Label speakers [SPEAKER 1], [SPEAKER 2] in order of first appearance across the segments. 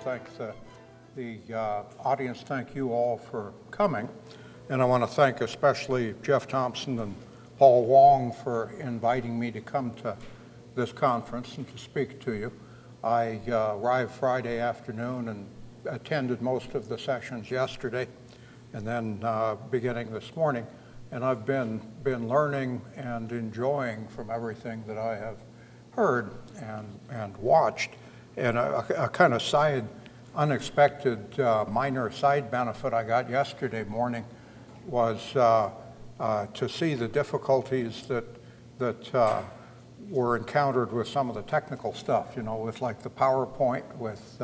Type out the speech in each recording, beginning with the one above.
[SPEAKER 1] thank the audience, thank you all for coming. And I want to thank especially Jeff Thompson and Paul Wong for inviting me to come to this conference and to speak to you. I arrived Friday afternoon and attended most of the sessions yesterday and then beginning this morning. And I've been learning and enjoying from everything that I have heard and watched. And a kind of unexpected minor side benefit I got yesterday morning was to see the difficulties that were encountered with some of the technical stuff, you know, with like the PowerPoint, with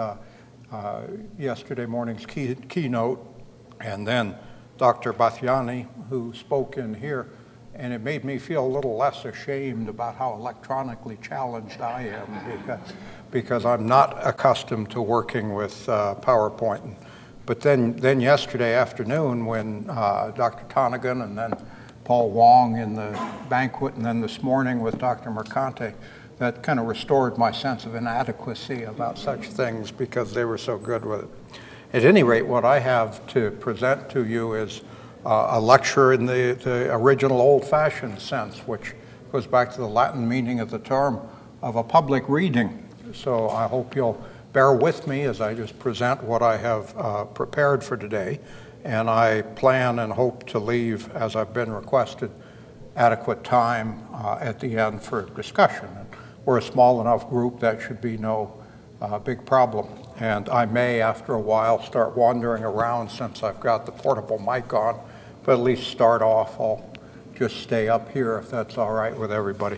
[SPEAKER 1] yesterday morning's keynote, and then Dr. Bathiani, who spoke in here, and it made me feel a little less ashamed about how electronically challenged I am because I'm not accustomed to working with PowerPoint. But then yesterday afternoon when Dr. Tonigan and then Paul Wong in the banquet and then this morning with Dr. Mercante, that kind of restored my sense of inadequacy about such things because they were so good with it. At any rate, what I have to present to you is a lecture in the original old-fashioned sense, which goes back to the Latin meaning of the term of a public reading. So I hope you'll bear with me as I just present what I have prepared for today. And I plan and hope to leave, as I've been requested, adequate time at the end for discussion. And we're a small enough group that should be no big problem. And I may, after a while, start wandering around since I've got the portable mic on, but at least start off. I'll just stay up here if that's all right with everybody.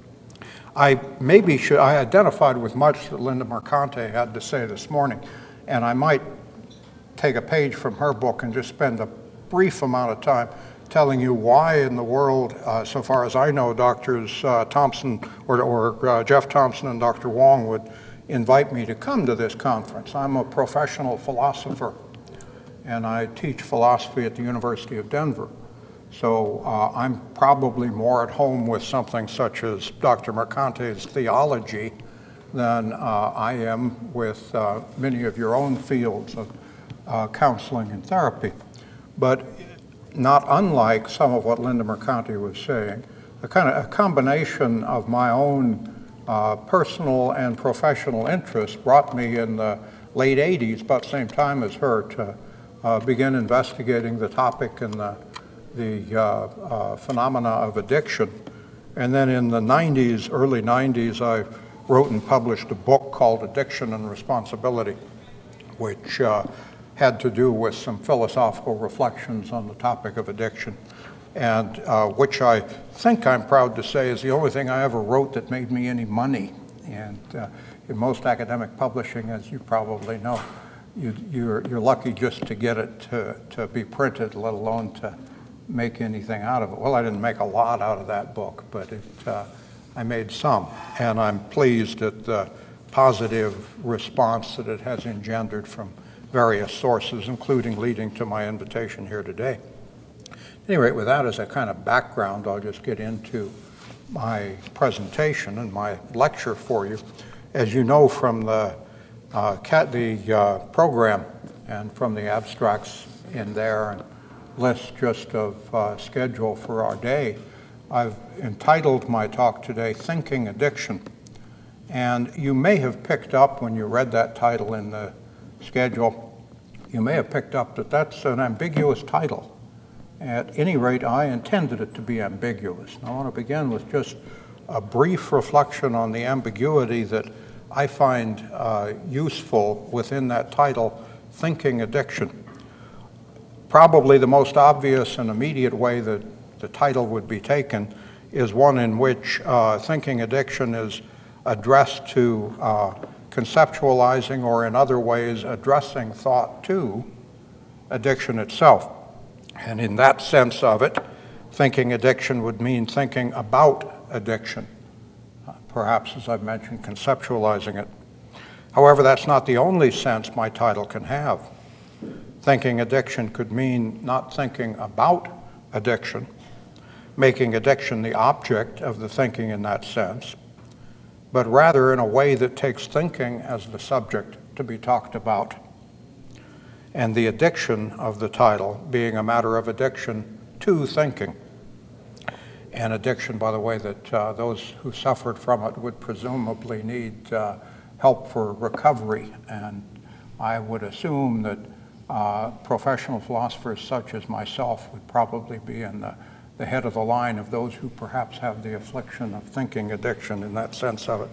[SPEAKER 1] I identified with much that Linda Mercante had to say this morning, and I might take a page from her book and just spend a brief amount of time telling you why in the world, so far as I know, Drs. Thompson or Jeff Thompson and Dr. Wong would invite me to come to this conference. I'm a professional philosopher, and I teach philosophy at the University of Denver. So I'm probably more at home with something such as Dr. Mercante's theology than I am with many of your own fields of counseling and therapy. But not unlike some of what Linda Mercante was saying, a combination of my own personal and professional interests brought me in the late 80s, about the same time as her, to begin investigating the topic and the phenomena of addiction. And then in the 90s, early 90s, I wrote and published a book called Addiction and Responsibility, which had to do with some philosophical reflections on the topic of addiction, and which I think I'm proud to say is the only thing I ever wrote that made me any money. And in most academic publishing, as you probably know, you're lucky just to get it to be printed, let alone to make anything out of it. Well, I didn't make a lot out of that book, but I made some, and I'm pleased at the positive response that it has engendered from various sources, including leading to my invitation here today. At any rate, with that as a kind of background, I'll just get into my presentation and my lecture for you. As you know from the program and from the abstracts in there and list just of schedule for our day, I've entitled my talk today, Thinking Addiction. And you may have picked up when you read that title in the schedule, you may have picked up that that's an ambiguous title. At any rate, I intended it to be ambiguous. And I want to begin with just a brief reflection on the ambiguity that I find useful within that title, Thinking Addiction. Probably the most obvious and immediate way that the title would be taken is one in which thinking addiction is addressed to conceptualizing or in other ways addressing thought to addiction itself. And in that sense of it, thinking addiction would mean thinking about addiction, perhaps, as I've mentioned, conceptualizing it. However, that's not the only sense my title can have. Thinking addiction could mean not thinking about addiction, making addiction the object of the thinking in that sense, but rather in a way that takes thinking as the subject to be talked about, and the addiction of the title being a matter of addiction to thinking. An addiction, by the way, that those who suffered from it would presumably need help for recovery. And I would assume that professional philosophers such as myself would probably be in the head of the line of those who perhaps have the affliction of thinking addiction in that sense of it.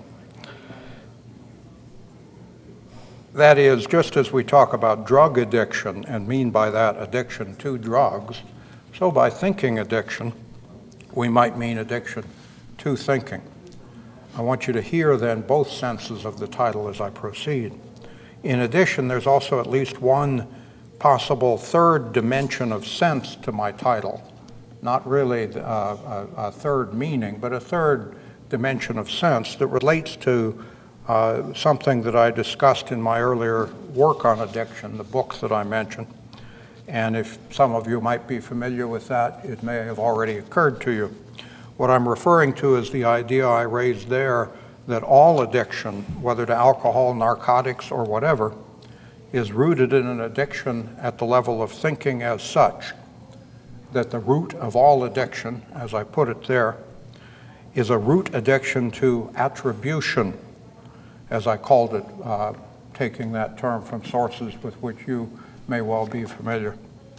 [SPEAKER 1] That is, just as we talk about drug addiction and mean by that addiction to drugs, so by thinking addiction, we might mean addiction to thinking. I want you to hear then both senses of the title as I proceed. In addition, there's also at least one possible third dimension of sense to my title. Not really a third meaning, but a third dimension of sense that relates to something that I discussed in my earlier work on addiction, the book that I mentioned. And if some of you might be familiar with that, it may have already occurred to you. What I'm referring to is the idea I raised there that all addiction, whether to alcohol, narcotics, or whatever, is rooted in an addiction at the level of thinking as such. That the root of all addiction, as I put it there, is a root addiction to attribution, as I called it, taking that term from sources with which you may well be familiar.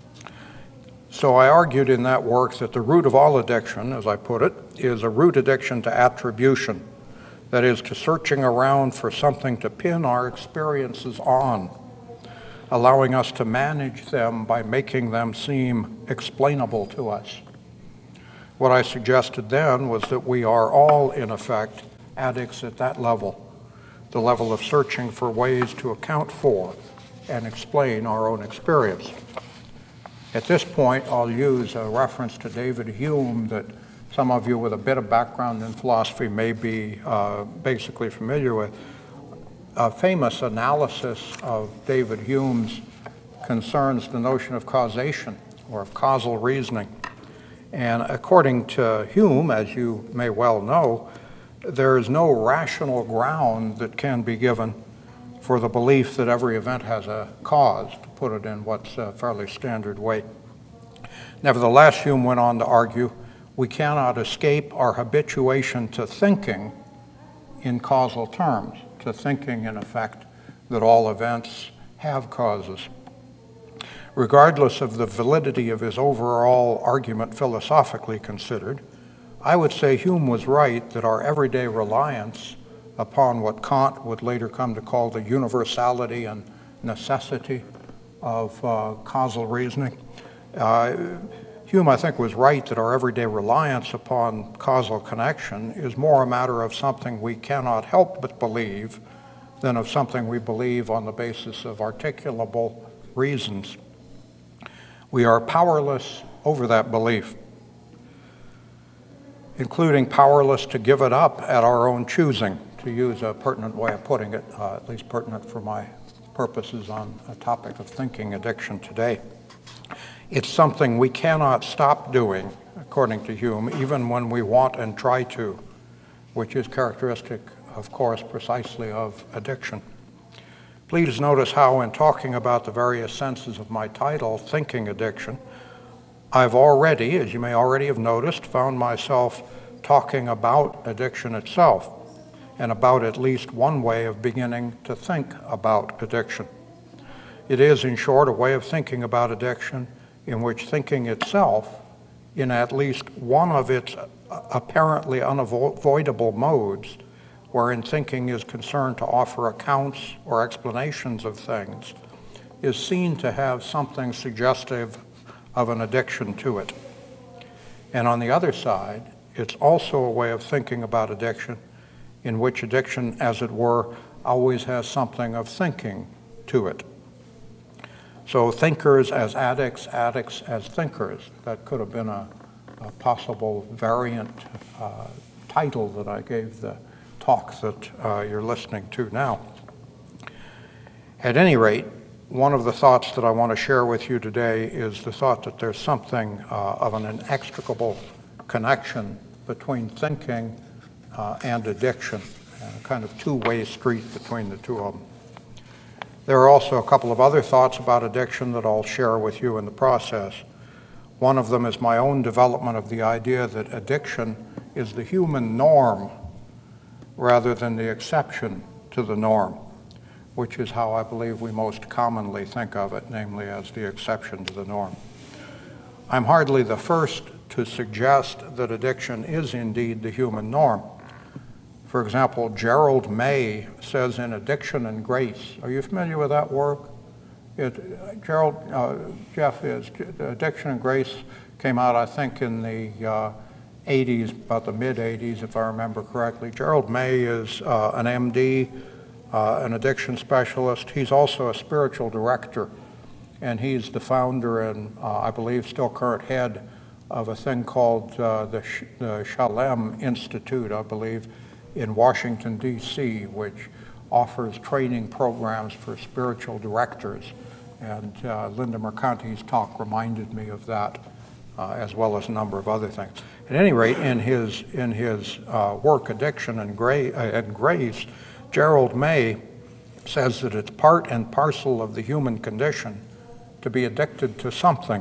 [SPEAKER 1] So I argued in that work that the root of all addiction, as I put it, is a root addiction to attribution. That is, to searching around for something to pin our experiences on, allowing us to manage them by making them seem explainable to us. What I suggested then was that we are all, in effect, addicts at that level, the level of searching for ways to account for and explain our own experience. At this point, I'll use a reference to David Hume that some of you with a bit of background in philosophy may be basically familiar with. A famous analysis of David Hume's concerns the notion of causation or of causal reasoning. And according to Hume, as you may well know, there is no rational ground that can be given for the belief that every event has a cause, to put it in what's a fairly standard way. Nevertheless, Hume went on to argue, we cannot escape our habituation to thinking in causal terms, to thinking, in effect, that all events have causes. Regardless of the validity of his overall argument philosophically considered, I would say Hume was right that our everyday reliance upon what Kant would later come to call the universality and necessity of causal reasoning. Hume, I think, was right that our everyday reliance upon causal connection is more a matter of something we cannot help but believe than of something we believe on the basis of articulable reasons. We are powerless over that belief, including powerless to give it up at our own choosing, to use a pertinent way of putting it, at least pertinent for my purposes on a topic of thinking addiction today. It's something we cannot stop doing, according to Hume, even when we want and try to, which is characteristic, of course, precisely of addiction. Please notice how, in talking about the various senses of my title, Thinking Addiction, I've already, as you may already have noticed, found myself talking about addiction itself and about at least one way of beginning to think about addiction. It is, in short, a way of thinking about addiction in which thinking itself, in at least one of its apparently unavoidable modes, wherein thinking is concerned to offer accounts or explanations of things, is seen to have something suggestive of an addiction to it. And on the other side, it's also a way of thinking about addiction in which addiction, as it were, always has something of thinking to it. So thinkers as addicts, addicts as thinkers. That could have been a possible variant title that I gave the talk that you're listening to now. At any rate, one of the thoughts that I want to share with you today is the thought that there's something of an inextricable connection between thinking and addiction, a kind of two-way street between the two of them. There are also a couple of other thoughts about addiction that I'll share with you in the process. One of them is my own development of the idea that addiction is the human norm rather than the exception to the norm, which is how I believe we most commonly think of it, namely as the exception to the norm. I'm hardly the first to suggest that addiction is indeed the human norm. For example, Gerald May says in Addiction and Grace, are you familiar with that work? Jeff is, Addiction and Grace came out, I think, in the 80s, about the mid-80s, if I remember correctly. Gerald May is an MD, an addiction specialist. He's also a spiritual director, and he's the founder and I believe still current head of a thing called the Shalem Institute, I believe, in Washington, D.C., which offers training programs for spiritual directors. And Linda Mercanti's talk reminded me of that, as well as a number of other things. At any rate, in his work, Addiction and Grace, Gerald May says that it's part and parcel of the human condition to be addicted to something.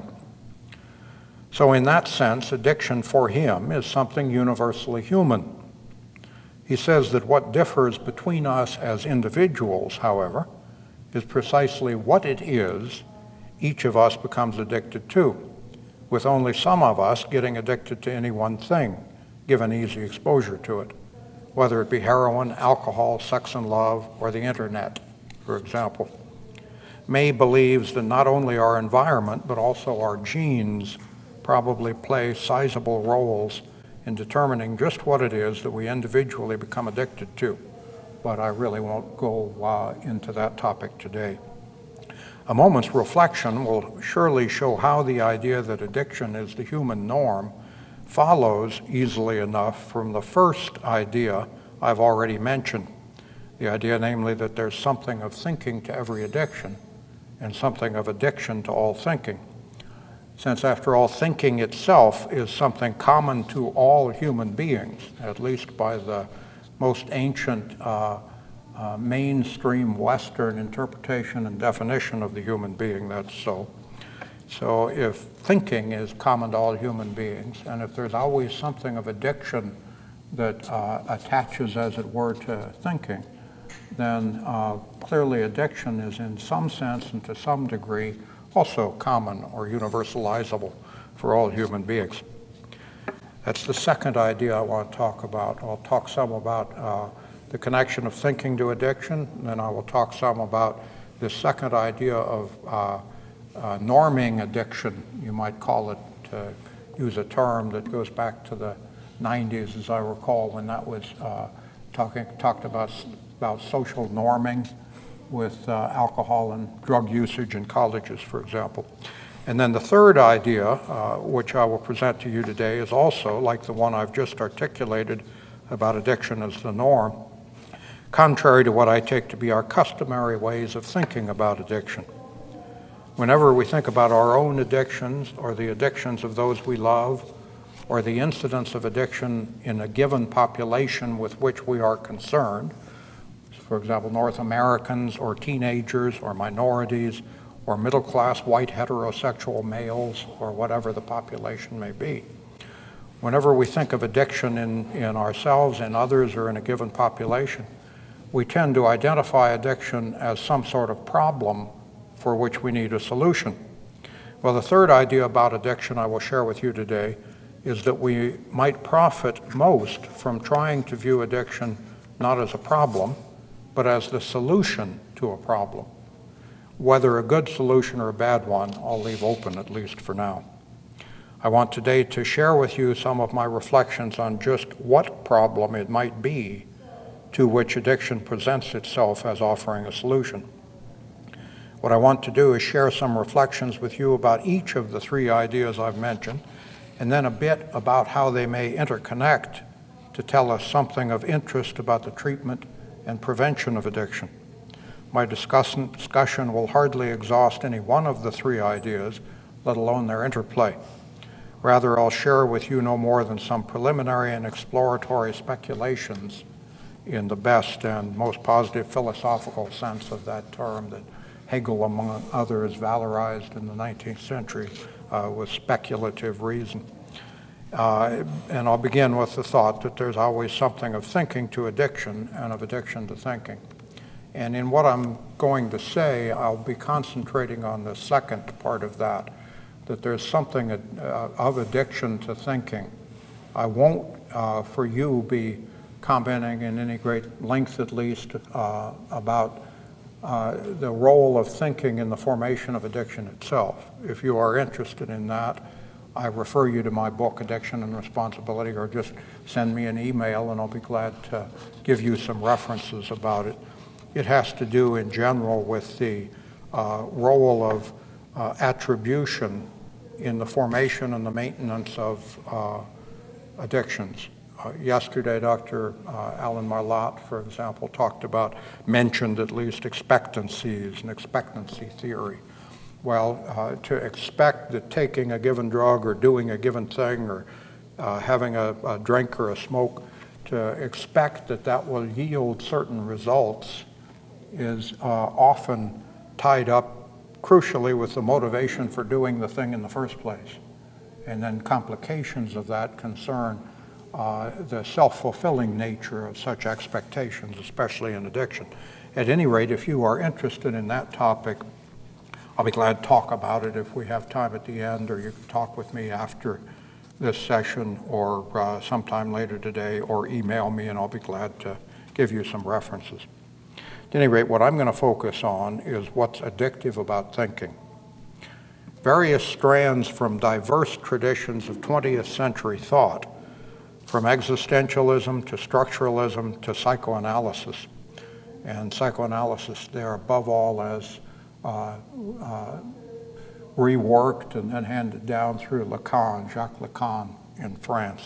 [SPEAKER 1] So in that sense, addiction for him is something universally human. He says that what differs between us as individuals, however, is precisely what it is each of us becomes addicted to, with only some of us getting addicted to any one thing, given easy exposure to it, whether it be heroin, alcohol, sex and love, or the internet, for example. May believes that not only our environment, but also our genes probably play sizable roles in determining just what it is that we individually become addicted to. But I really won't go into that topic today. A moment's reflection will surely show how the idea that addiction is the human norm follows easily enough from the first idea I've already mentioned. The idea, namely, that there's something of thinking to every addiction and something of addiction to all thinking. Since, after all, thinking itself is something common to all human beings, at least by the most ancient mainstream Western interpretation and definition of the human being, that's so. So if thinking is common to all human beings, and if there's always something of addiction that attaches, as it were, to thinking, then clearly addiction is in some sense and to some degree also common or universalizable for all human beings. That's the second idea I want to talk about. I'll talk some about the connection of thinking to addiction, and then I will talk some about this second idea of norming addiction, you might call it, to use a term that goes back to the 90s, as I recall, when that was talked about social norming with alcohol and drug usage in colleges, for example. And then the third idea, which I will present to you today, is also, like the one I've just articulated about addiction as the norm, contrary to what I take to be our customary ways of thinking about addiction. Whenever we think about our own addictions or the addictions of those we love, or the incidence of addiction in a given population with which we are concerned, for example, North Americans or teenagers or minorities or middle-class white heterosexual males or whatever the population may be. Whenever we think of addiction in ourselves, in others, or in a given population, we tend to identify addiction as some sort of problem for which we need a solution. Well, the third idea about addiction I will share with you today is that we might profit most from trying to view addiction not as a problem, but as the solution to a problem. Whether a good solution or a bad one, I'll leave open, at least for now. I want today to share with you some of my reflections on just what problem it might be to which addiction presents itself as offering a solution. What I want to do is share some reflections with you about each of the three ideas I've mentioned, and then a bit about how they may interconnect to tell us something of interest about the treatment and prevention of addiction. My discussion will hardly exhaust any one of the three ideas, let alone their interplay. Rather, I'll share with you no more than some preliminary and exploratory speculations in the best and most positive philosophical sense of that term that Hegel, among others, valorized in the 19th century with speculative reason. And I'll begin with the thought that there's always something of thinking to addiction and of addiction to thinking. And in what I'm going to say, I'll be concentrating on the second part of that there's something of addiction to thinking. I won't, for you, be commenting in any great length, at least, about the role of thinking in the formation of addiction itself. If you are interested in that, I refer you to my book, Addiction and Responsibility, or just send me an email and I'll be glad to give you some references about it. It has to do in general with the role of attribution in the formation and the maintenance of addictions. Yesterday, Dr. Alan Marlatt, for example, mentioned at least expectancies and expectancy theory. Well, to expect that taking a given drug or doing a given thing or having a drink or a smoke, to expect that will yield certain results is often tied up crucially with the motivation for doing the thing in the first place. And then complications of that concern the self-fulfilling nature of such expectations, especially in addiction. At any rate, if you are interested in that topic, I'll be glad to talk about it if we have time at the end, or you can talk with me after this session or sometime later today, or email me and I'll be glad to give you some references. At any rate, what I'm going to focus on is what's addictive about thinking. Various strands from diverse traditions of 20th century thought, from existentialism to structuralism to psychoanalysis, and psychoanalysis there above all as reworked and then handed down through Lacan, Jacques Lacan in France.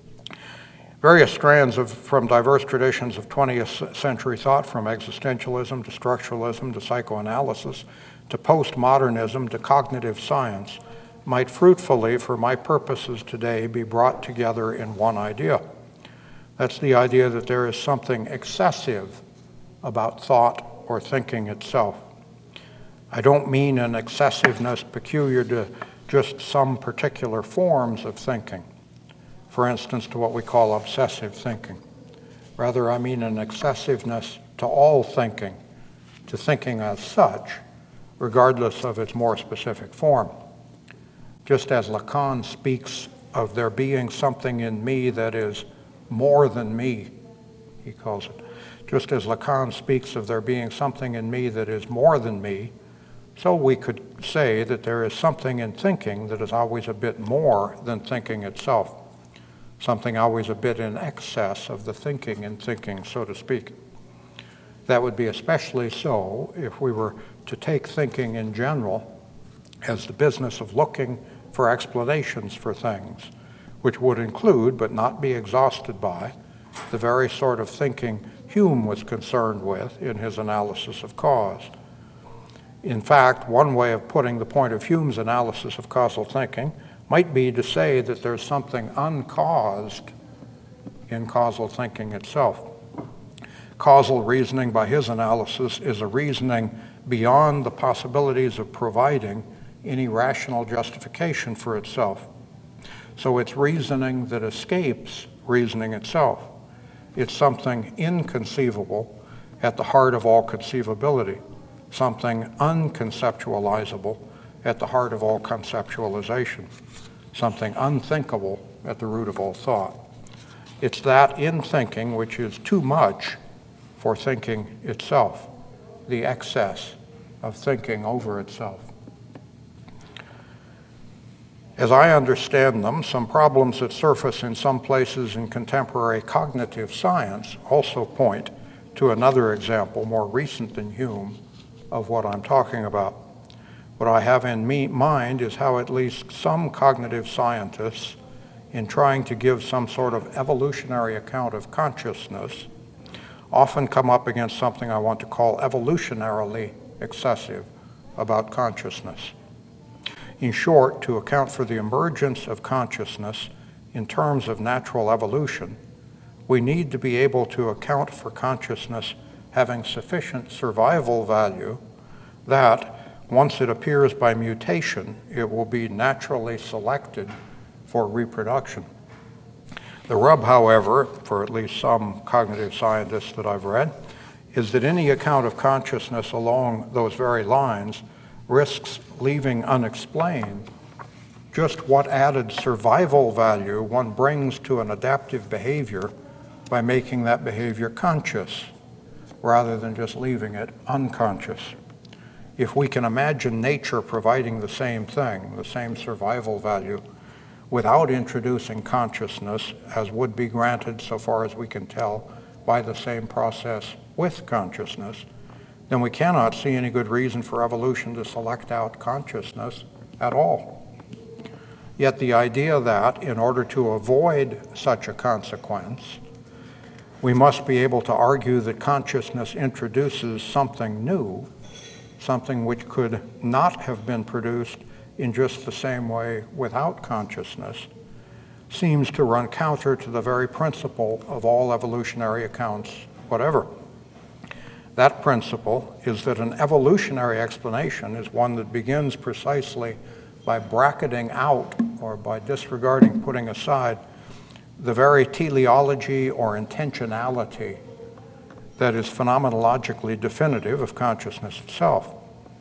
[SPEAKER 1] Various strands from diverse traditions of 20th century thought, from existentialism to structuralism to psychoanalysis to postmodernism to cognitive science, might fruitfully, for my purposes today, be brought together in one idea. That's the idea that there is something excessive about thought or thinking itself. I don't mean an excessiveness peculiar to just some particular forms of thinking, for instance, to what we call obsessive thinking. Rather, I mean an excessiveness to all thinking, to thinking as such, regardless of its more specific form. Just as Lacan speaks of there being something in me that is more than me, he calls it. Just as Lacan speaks of there being something in me that is more than me, so we could say that there is something in thinking that is always a bit more than thinking itself, something always a bit in excess of the thinking in thinking, so to speak. That would be especially so if we were to take thinking in general as the business of looking for explanations for things, which would include, but not be exhausted by, the very sort of thinking Hume was concerned with in his analysis of cause. In fact, one way of putting the point of Hume's analysis of causal thinking might be to say that there's something uncaused in causal thinking itself. Causal reasoning, by his analysis, is a reasoning beyond the possibilities of providing any rational justification for itself. So it's reasoning that escapes reasoning itself. It's something inconceivable at the heart of all conceivability, something unconceptualizable at the heart of all conceptualization, something unthinkable at the root of all thought. It's that in thinking which is too much for thinking itself, the excess of thinking over itself. As I understand them, some problems that surface in some places in contemporary cognitive science also point to another example, more recent than Hume, of what I'm talking about. What I have in mind is how at least some cognitive scientists, in trying to give some sort of evolutionary account of consciousness, often come up against something I want to call evolutionarily excessive about consciousness. In short, to account for the emergence of consciousness in terms of natural evolution, we need to be able to account for consciousness having sufficient survival value that once it appears by mutation, it will be naturally selected for reproduction. The rub, however, for at least some cognitive scientists that I've read, is that any account of consciousness along those very lines risks leaving unexplained just what added survival value one brings to an adaptive behavior by making that behavior conscious, rather than just leaving it unconscious. If we can imagine nature providing the same thing, the same survival value, without introducing consciousness, as would be granted so far as we can tell by the same process with consciousness, then we cannot see any good reason for evolution to select out consciousness at all. Yet the idea that in order to avoid such a consequence, we must be able to argue that consciousness introduces something new, something which could not have been produced in just the same way without consciousness, seems to run counter to the very principle of all evolutionary accounts whatever. That principle is that an evolutionary explanation is one that begins precisely by bracketing out, or by disregarding, putting aside, the very teleology or intentionality that is phenomenologically definitive of consciousness itself.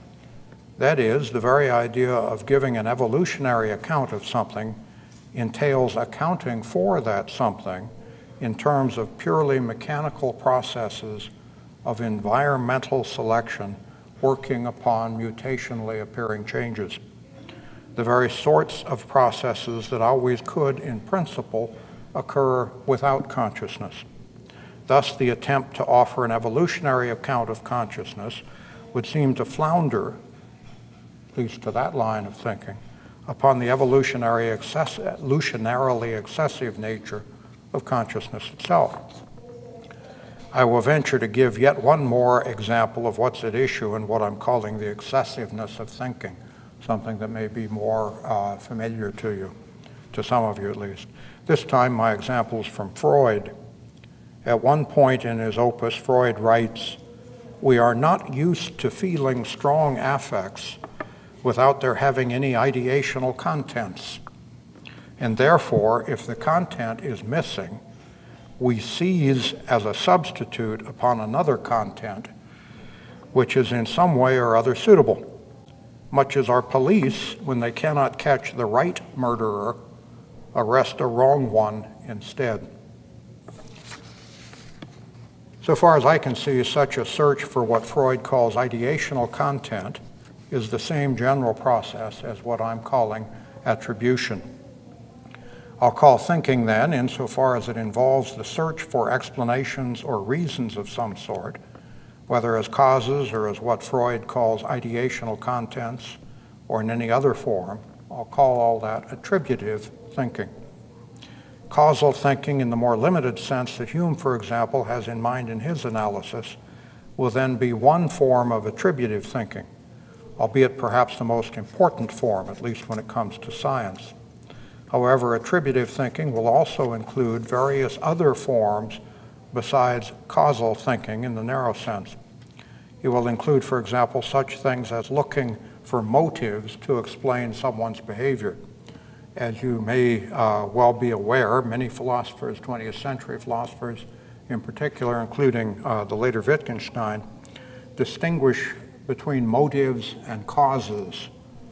[SPEAKER 1] That is, the very idea of giving an evolutionary account of something entails accounting for that something in terms of purely mechanical processes of environmental selection working upon mutationally appearing changes. The very sorts of processes that always could, in principle, occur without consciousness. Thus, the attempt to offer an evolutionary account of consciousness would seem to flounder, at least to that line of thinking, upon the evolutionarily excessive nature of consciousness itself. I will venture to give yet one more example of what's at issue in what I'm calling the excessiveness of thinking, something that may be more familiar to you, to some of you at least. This time my example is from Freud. At one point in his opus, Freud writes, "We are not used to feeling strong affects without there having any ideational contents. And therefore, if the content is missing, we seize as a substitute upon another content which is in some way or other suitable, much as our police, when they cannot catch the right murderer, arrest a wrong one instead." So far as I can see, such a search for what Freud calls ideational content is the same general process as what I'm calling attribution. I'll call thinking then, insofar as it involves the search for explanations or reasons of some sort, whether as causes or as what Freud calls ideational contents or in any other form, I'll call all that attributive thinking. Causal thinking, in the more limited sense that Hume, for example, has in mind in his analysis, will then be one form of attributive thinking, albeit perhaps the most important form, at least when it comes to science. However, attributive thinking will also include various other forms besides causal thinking in the narrow sense. It will include, for example, such things as looking for motives to explain someone's behavior. As you may well be aware, many philosophers, 20th century philosophers in particular, including the later Wittgenstein, distinguish between motives and causes.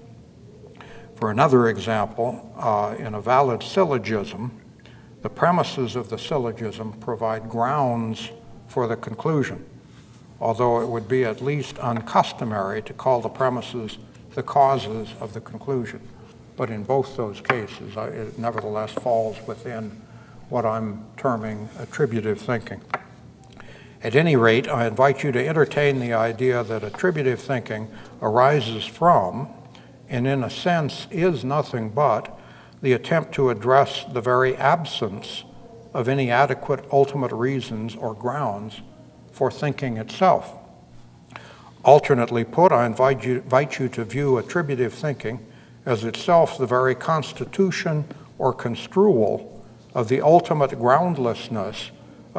[SPEAKER 1] For another example, in a valid syllogism, the premises of the syllogism provide grounds for the conclusion, although it would be at least uncustomary to call the premises the causes of the conclusion. But in both those cases, it nevertheless falls within what I'm terming attributive thinking. At any rate, I invite you to entertain the idea that attributive thinking arises from, and in a sense is nothing but, the attempt to address the very absence of any adequate ultimate reasons or grounds for thinking itself. Alternately put, I invite you to view attributive thinking as itself the very constitution or construal of the ultimate groundlessness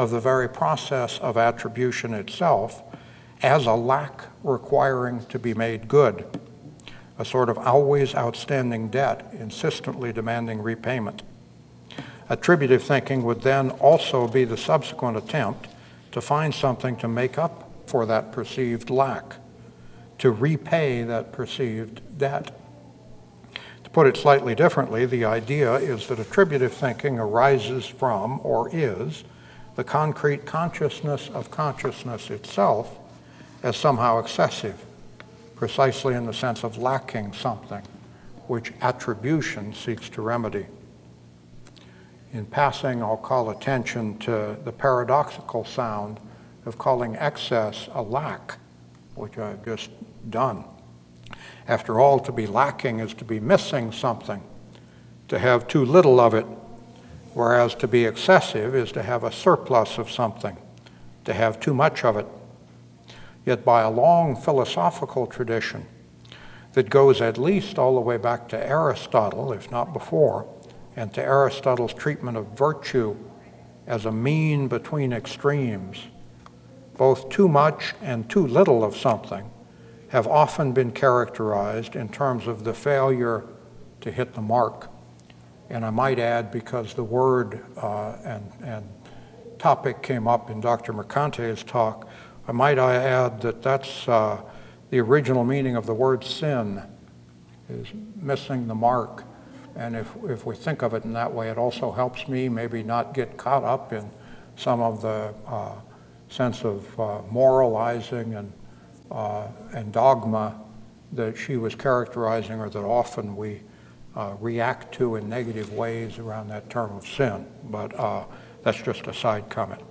[SPEAKER 1] of the very process of attribution itself as a lack requiring to be made good, a sort of always outstanding debt insistently demanding repayment. Attributive thinking would then also be the subsequent attempt to find something to make up for that perceived lack, to repay that perceived debt. To put it slightly differently, the idea is that attributive thinking arises from, or is, the concrete consciousness of consciousness itself as somehow excessive, precisely in the sense of lacking something, which attribution seeks to remedy. In passing, I'll call attention to the paradoxical sound of calling excess a lack, which I've just done. After all, to be lacking is to be missing something, to have too little of it, whereas to be excessive is to have a surplus of something, to have too much of it. Yet by a long philosophical tradition that goes at least all the way back to Aristotle, if not before, and to Aristotle's treatment of virtue as a mean between extremes, both too much and too little of something have often been characterized in terms of the failure to hit the mark. And I might add, because the word and topic came up in Dr. Mercante's talk, I might add that that's the original meaning of the word sin, is missing the mark. And if we think of it in that way, it also helps me maybe not get caught up in some of the sense of moralizing and dogma that she was characterizing, or that often we react to in negative ways around that term of sin. But that's just a side comment.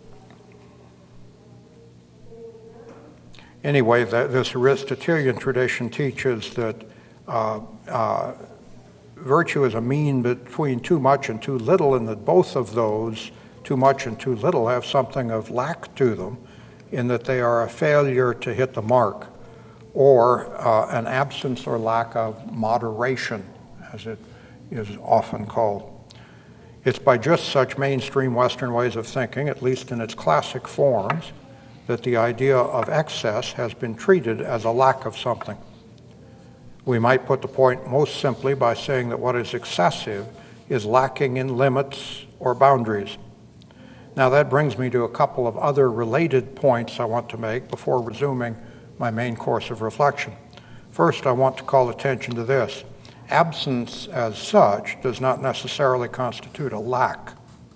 [SPEAKER 1] Anyway, this Aristotelian tradition teaches that virtue is a mean between too much and too little, and that both of those, too much and too little, have something of lack to them, in that they are a failure to hit the mark, or an absence or lack of moderation, as it is often called. It's by just such mainstream Western ways of thinking, at least in its classic forms, that the idea of excess has been treated as a lack of something. We might put the point most simply by saying that what is excessive is lacking in limits or boundaries. Now that brings me to a couple of other related points I want to make before resuming my main course of reflection. First, I want to call attention to this. Absence as such does not necessarily constitute a lack.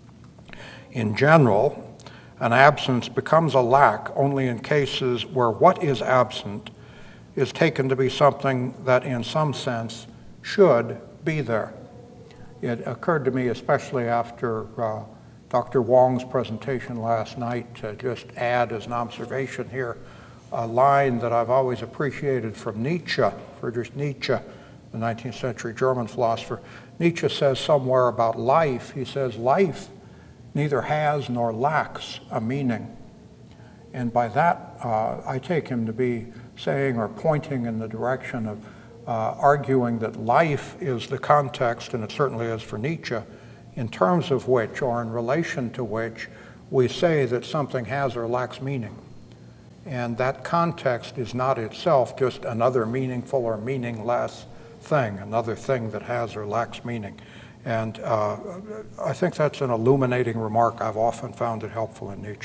[SPEAKER 1] In general, an absence becomes a lack only in cases where what is absent is taken to be something that in some sense should be there. It occurred to me, especially after Dr. Wong's presentation last night, to just add as an observation here a line that I've always appreciated from Nietzsche, Friedrich Nietzsche, the 19th century German philosopher. Nietzsche says somewhere about life, he says, life neither has nor lacks a meaning. And by that, I take him to be saying or pointing in the direction of arguing that life is the context, and it certainly is for Nietzsche, in terms of which, or in relation to which, we say that something has or lacks meaning. And that context is not itself just another meaningful or meaningless thing, another thing that has or lacks meaning. And I think that's an illuminating remark. I've often found it helpful in Nietzsche.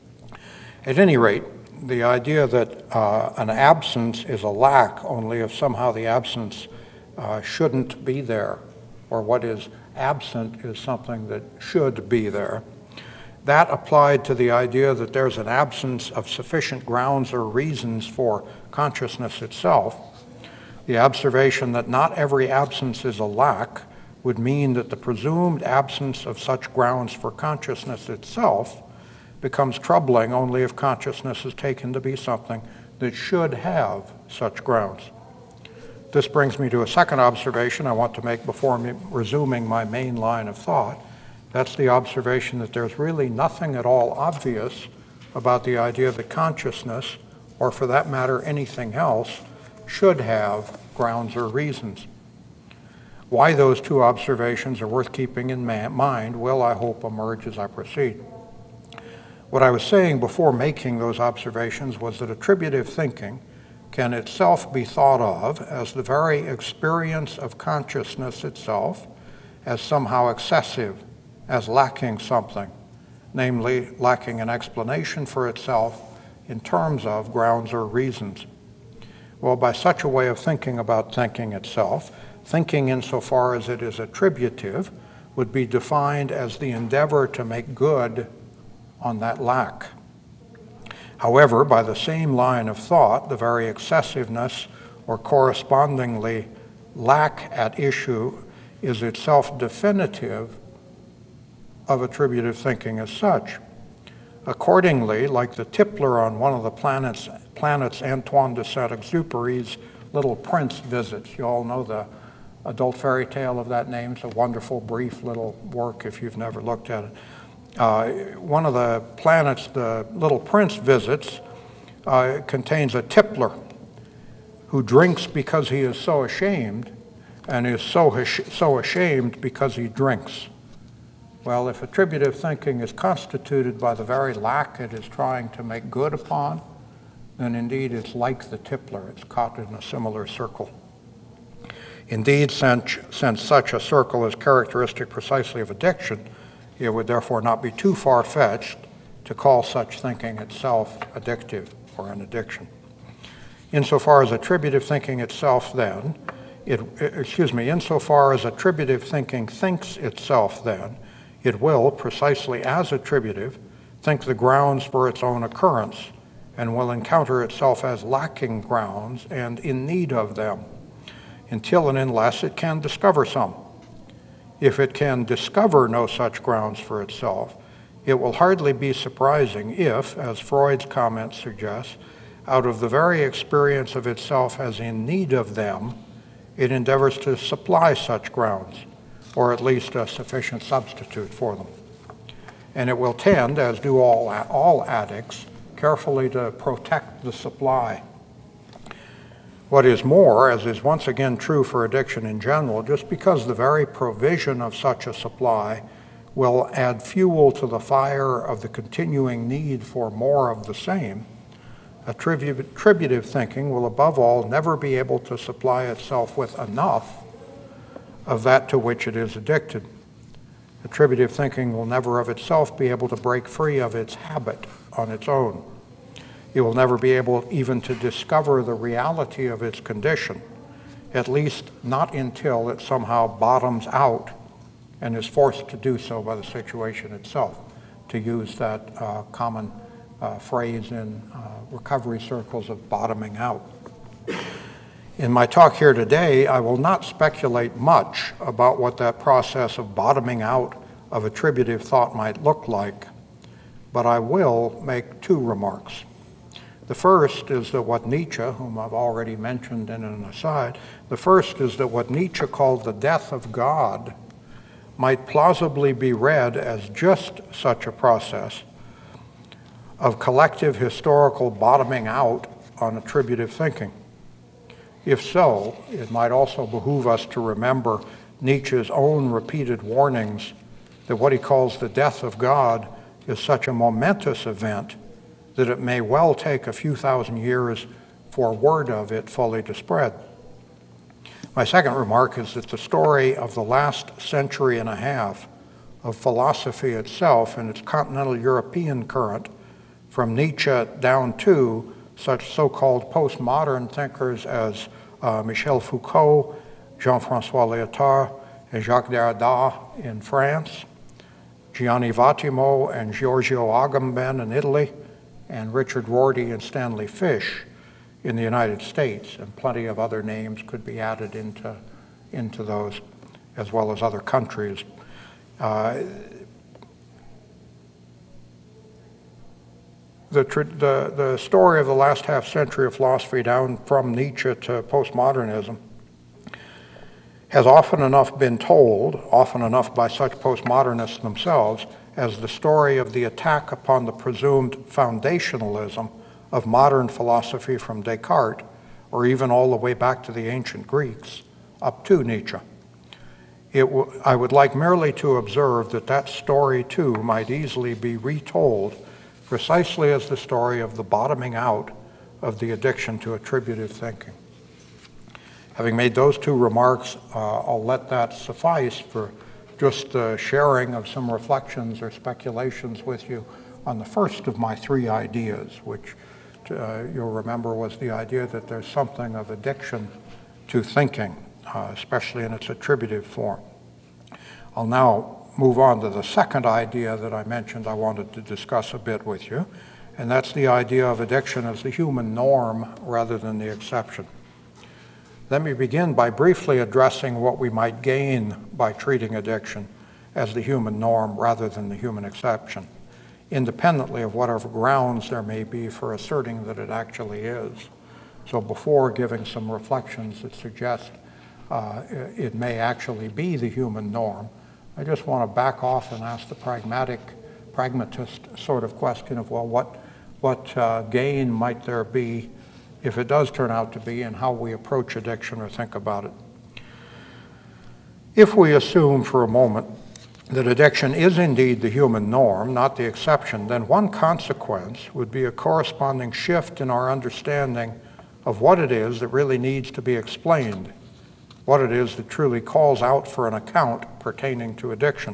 [SPEAKER 1] At any rate, the idea that an absence is a lack only if somehow the absence shouldn't be there, or what is absent is something that should be there, that applied to the idea that there's an absence of sufficient grounds or reasons for consciousness itself. The observation that not every absence is a lack would mean that the presumed absence of such grounds for consciousness itself becomes troubling only if consciousness is taken to be something that should have such grounds. This brings me to a second observation I want to make before resuming my main line of thought. That's the observation that there's really nothing at all obvious about the idea that consciousness, or for that matter anything else, should have grounds or reasons. Why those two observations are worth keeping in mind will, I hope, emerge as I proceed. What I was saying before making those observations was that attributive thinking can itself be thought of as the very experience of consciousness itself as somehow excessive, as lacking something, namely lacking an explanation for itself in terms of grounds or reasons. Well, by such a way of thinking about thinking itself, thinking insofar as it is attributive would be defined as the endeavor to make good on that lack. However, by the same line of thought, the very excessiveness or correspondingly lack at issue is itself definitive of attributive thinking as such. Accordingly, like the tippler on one of the planets Antoine de Saint-Exupéry's Little Prince visits, you all know the adult fairy tale of that name. It's a wonderful, brief little work if you've never looked at it. One of the planets the Little Prince visits contains a tippler who drinks because he is so ashamed and is so ashamed because he drinks. Well, if attributive thinking is constituted by the very lack it is trying to make good upon, then indeed it's like the tippler. It's caught in a similar circle. Indeed, since such a circle is characteristic precisely of addiction, it would therefore not be too far-fetched to call such thinking itself addictive or an addiction. Insofar as attributive thinking itself then, insofar as attributive thinking thinks itself then, it will, precisely as attributive, think the grounds for its own occurrence and will encounter itself as lacking grounds and in need of them, until and unless it can discover some. If it can discover no such grounds for itself, it will hardly be surprising if, as Freud's comment suggests, out of the very experience of itself as in need of them, it endeavors to supply such grounds, or at least a sufficient substitute for them. And it will tend, as do all addicts, carefully to protect the supply. What is more, as is once again true for addiction in general, just because the very provision of such a supply will add fuel to the fire of the continuing need for more of the same, attributive thinking will above all never be able to supply itself with enough of that to which it is addicted. Attributive thinking will never of itself be able to break free of its habit on its own. It will never be able even to discover the reality of its condition, at least not until it somehow bottoms out and is forced to do so by the situation itself, to use that common phrase in recovery circles of bottoming out. In my talk here today, I will not speculate much about what that process of bottoming out of attributive thought might look like, but I will make two remarks. The first is that what Nietzsche, whom I've already mentioned in an aside, the first is that what Nietzsche called the death of God might plausibly be read as just such a process of collective historical bottoming out on attributive thinking. If so, it might also behoove us to remember Nietzsche's own repeated warnings that what he calls the death of God is such a momentous event that it may well take a few thousand years for word of it fully to spread. My second remark is that the story of the last century and a half of philosophy itself and its continental European current, from Nietzsche down to such so-called postmodern thinkers as Michel Foucault, Jean-François Lyotard, and Jacques Derrida in France, Gianni Vattimo and Giorgio Agamben in Italy, and Richard Rorty and Stanley Fish in the United States, and plenty of other names could be added into those, as well as other countries. The story of the last half century of philosophy, down from Nietzsche to postmodernism, has often enough been told, often enough by such postmodernists themselves, as the story of the attack upon the presumed foundationalism of modern philosophy from Descartes, or even all the way back to the ancient Greeks, up to Nietzsche. I would like merely to observe that that story too might easily be retold precisely as the story of the bottoming out of the addiction to attributive thinking. Having made those two remarks, I'll let that suffice for just sharing of some reflections or speculations with you on the first of my three ideas, which you'll remember was the idea that there's something of addiction to thinking, especially in its attributive form. I'll now move on to the second idea that I mentioned I wanted to discuss a bit with you, and that's the idea of addiction as the human norm rather than the exception. Let me begin by briefly addressing what we might gain by treating addiction as the human norm rather than the human exception, independently of whatever grounds there may be for asserting that it actually is. So before giving some reflections that suggest it may actually be the human norm, I just want to back off and ask the pragmatist sort of question of, well, what gain might there be if it does turn out to be, and how we approach addiction or think about it. If we assume for a moment that addiction is indeed the human norm, not the exception, then one consequence would be a corresponding shift in our understanding of what it is that really needs to be explained, what it is that truly calls out for an account pertaining to addiction.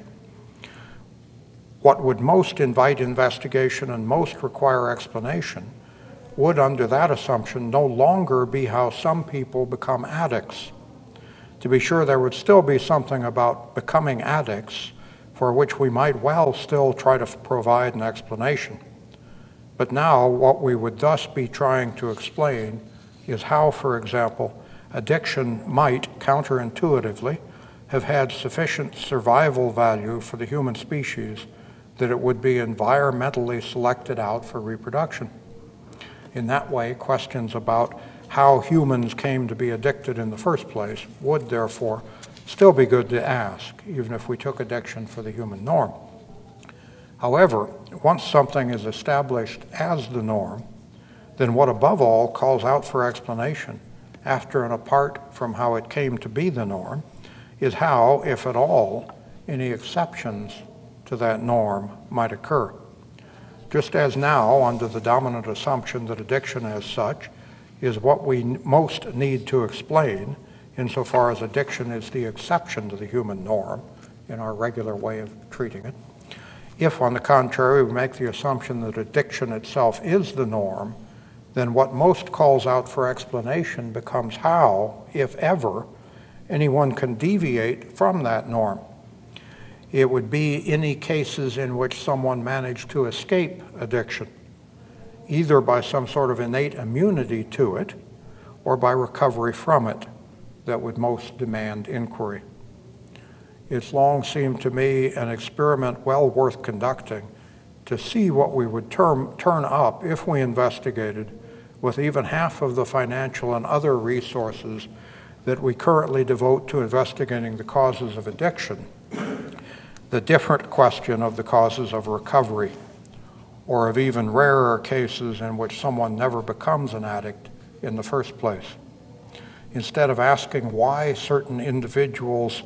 [SPEAKER 1] What would most invite investigation and most require explanation would, under that assumption, no longer be how some people become addicts. To be sure, there would still be something about becoming addicts for which we might well still try to provide an explanation. But now, what we would thus be trying to explain is how, for example, addiction might, counterintuitively, have had sufficient survival value for the human species that it would be environmentally selected out for reproduction. In that way, questions about how humans came to be addicted in the first place would, therefore, still be good to ask, even if we took addiction for the human norm. However, once something is established as the norm, then what above all calls out for explanation, after and apart from how it came to be the norm, is how, if at all, any exceptions to that norm might occur. Just as now, under the dominant assumption that addiction as such is what we most need to explain, insofar as addiction is the exception to the human norm in our regular way of treating it. If, on the contrary, we make the assumption that addiction itself is the norm, then what most calls out for explanation becomes how, if ever, anyone can deviate from that norm. It would be any cases in which someone managed to escape addiction, either by some sort of innate immunity to it or by recovery from it, that would most demand inquiry. It's long seemed to me an experiment well worth conducting to see what we would turn up if we investigated with even half of the financial and other resources that we currently devote to investigating the causes of addiction, the different question of the causes of recovery, or of even rarer cases in which someone never becomes an addict in the first place. Instead of asking why certain individuals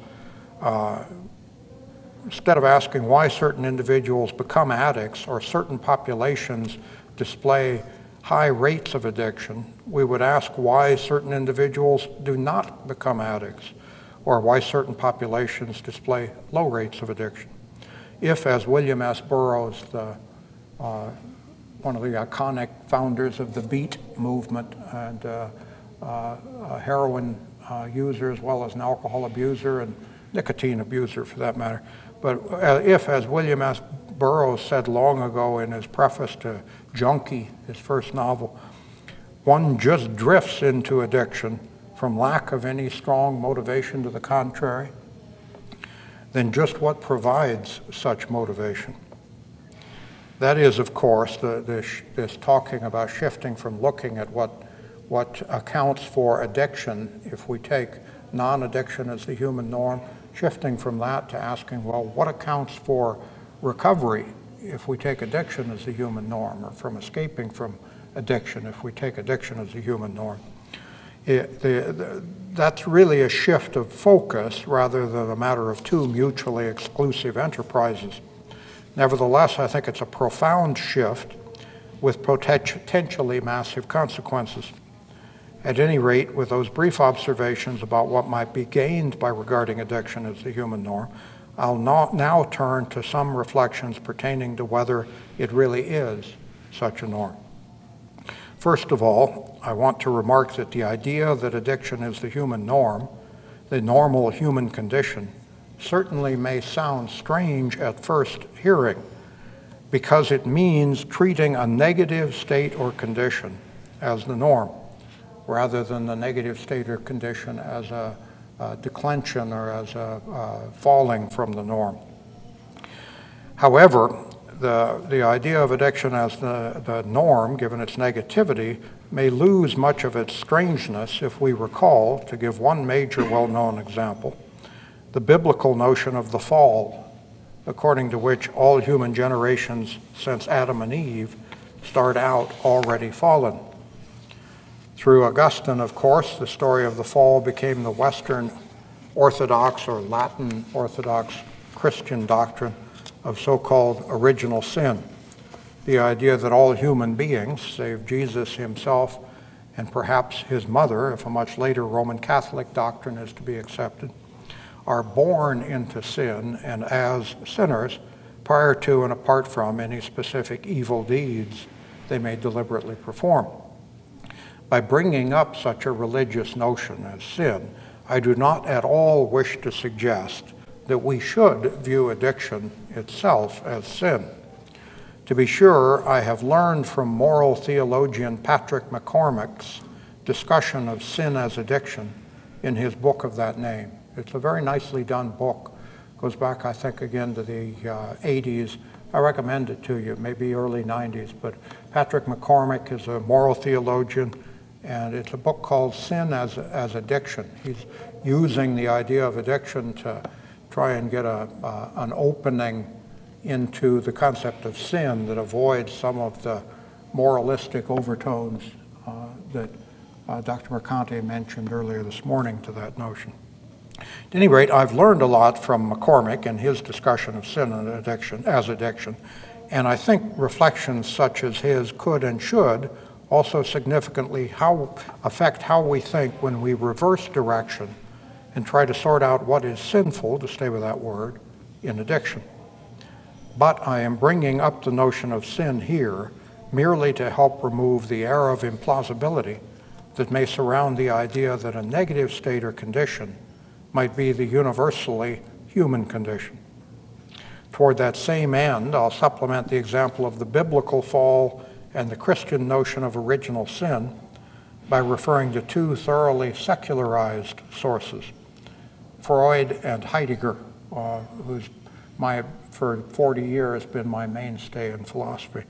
[SPEAKER 1] become addicts or certain populations display high rates of addiction, we would ask why certain individuals do not become addicts, or why certain populations display low rates of addiction. If, as William S. Burroughs, one of the iconic founders of the Beat movement and a heroin user as well as an alcohol abuser and nicotine abuser for that matter, but if, as William S. Burroughs said long ago in his preface to Junkie, his first novel, one just drifts into addiction from lack of any strong motivation to the contrary, then just what provides such motivation? That is, of course, this talking about shifting from looking at what accounts for addiction, if we take non-addiction as the human norm, shifting from that to asking, well, what accounts for recovery if we take addiction as the human norm, or from escaping from addiction if we take addiction as the human norm? That's really a shift of focus rather than a matter of two mutually exclusive enterprises. Nevertheless, I think it's a profound shift with potentially massive consequences. At any rate, with those brief observations about what might be gained by regarding addiction as the human norm, I'll now turn to some reflections pertaining to whether it really is such a norm. First of all, I want to remark that the idea that addiction is the human norm, the normal human condition, certainly may sound strange at first hearing, because it means treating a negative state or condition as the norm, rather than the negative state or condition as a declension or as a falling from the norm. However, the idea of addiction as the norm, given its negativity, may lose much of its strangeness if we recall, to give one major well-known example, the biblical notion of the fall, according to which all human generations since Adam and Eve start out already fallen. Through Augustine, of course, the story of the fall became the Western Orthodox or Latin Orthodox Christian doctrine of so-called original sin, the idea that all human beings, save Jesus himself and perhaps his mother, if a much later Roman Catholic doctrine is to be accepted, are born into sin and as sinners prior to and apart from any specific evil deeds they may deliberately perform. By bringing up such a religious notion as sin, I do not at all wish to suggest that we should view addiction itself as sin. To be sure, I have learned from moral theologian Patrick McCormick's discussion of sin as addiction in his book of that name. It's a very nicely done book. Goes back, I think, again to the 80s. I recommend it to you, maybe early 90s. But Patrick McCormick is a moral theologian, and it's a book called Sin as Addiction. He's using the idea of addiction to try and get an opening into the concept of sin that avoids some of the moralistic overtones that Dr. Mercante mentioned earlier this morning to that notion. At any rate, I've learned a lot from McCormick and his discussion of sin and addiction as addiction, and I think reflections such as his could and should also significantly affect how we think when we reverse direction and try to sort out what is sinful, to stay with that word, in addiction. But I am bringing up the notion of sin here merely to help remove the air of implausibility that may surround the idea that a negative state or condition might be the universally human condition. Toward that same end, I'll supplement the example of the biblical fall and the Christian notion of original sin by referring to two thoroughly secularized sources, Freud and Heidegger, who's for 40 years been my mainstay in philosophy.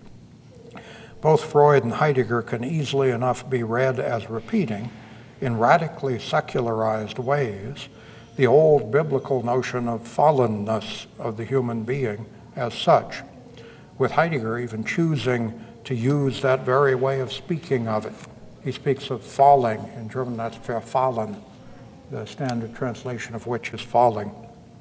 [SPEAKER 1] Both Freud and Heidegger can easily enough be read as repeating, in radically secularized ways, the old biblical notion of fallenness of the human being as such, with Heidegger even choosing to use that very way of speaking of it. He speaks of falling. In German, that's verfallen, the standard translation of which is falling.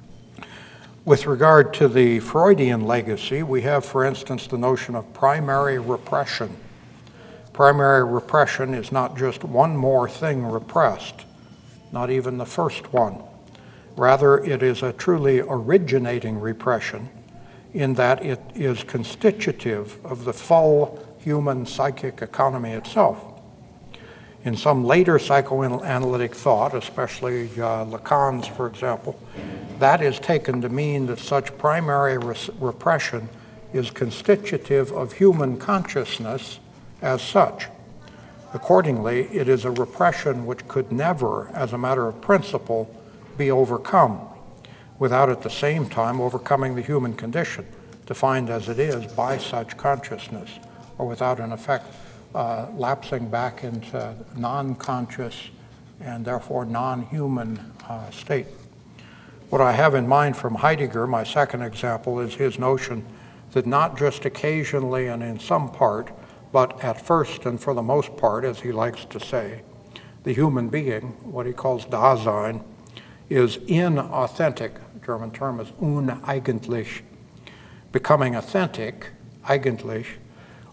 [SPEAKER 1] With regard to the Freudian legacy, we have, for instance, the notion of primary repression. Primary repression is not just one more thing repressed, not even the first one. Rather, it is a truly originating repression in that it is constitutive of the full human psychic economy itself. In some later psychoanalytic thought, especially Lacan's, for example, that is taken to mean that such primary repression is constitutive of human consciousness as such. Accordingly, it is a repression which could never, as a matter of principle, be overcome, without at the same time overcoming the human condition, defined as it is by such consciousness, or without, in effect, lapsing back into non-conscious and therefore non-human state. What I have in mind from Heidegger, my second example, is his notion that not just occasionally and in some part, but at first and for the most part, as he likes to say, the human being, what he calls Dasein, is inauthentic. The German term is uneigentlich. Becoming authentic, eigentlich,